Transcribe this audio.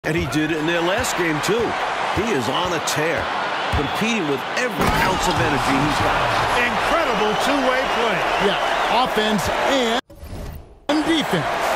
And he did it in their last game, too. He is on a tear, competing with every ounce of energy he's got. Incredible two-way play. Yeah, offense and defense.